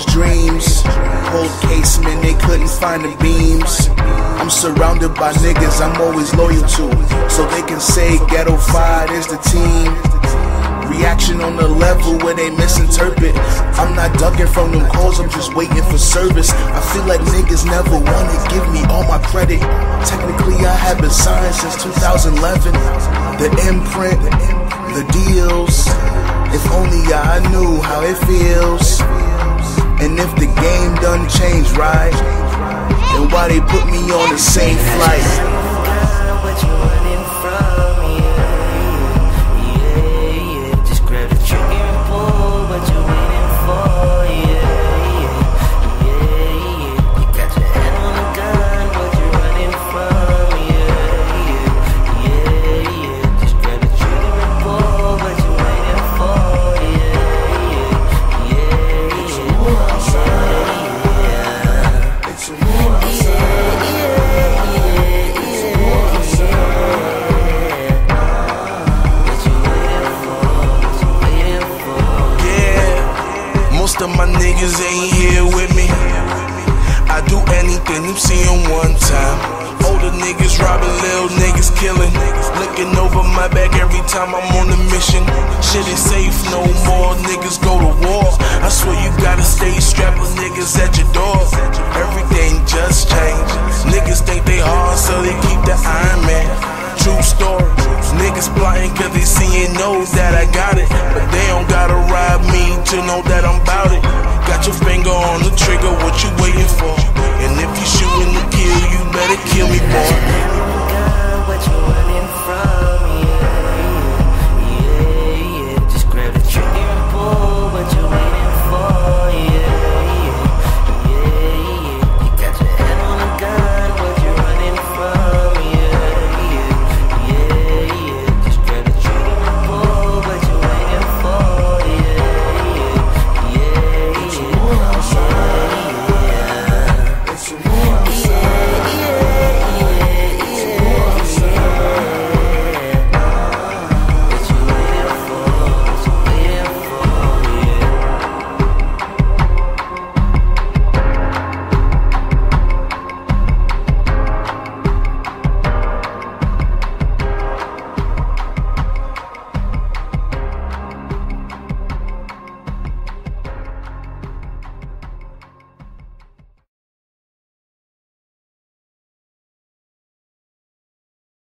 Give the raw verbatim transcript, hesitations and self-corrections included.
those dreams. Cold casement, they couldn't find the beams. I'm surrounded by niggas I'm always loyal to, so they can say Ghetto Five is the team. Reaction on the level where they misinterpret. I'm not ducking from them calls, I'm just waiting for service. I feel like niggas never wanna give me all my credit. Technically I have been signed since two thousand eleven. The imprint, the deals. If only I knew how it feels. And if the game done changed, right, then why they put me on the same flight? Most of my niggas ain't here with me. I do anything, you see them one time. Older niggas robbing, little niggas killing. Looking over my back every time I'm on a mission. Shit ain't safe no more, niggas go to war. I swear you gotta stay strapped with niggas at your door. Everything just changed. Niggas think they hard, so they keep the Iron Man. True story. Niggas plotting cause they seeing know that I got it, but they don't gotta rob me to know that I'm bout it. Got your finger on the trigger, what you waiting for? And if you shooting to kill, you better kill me, boy.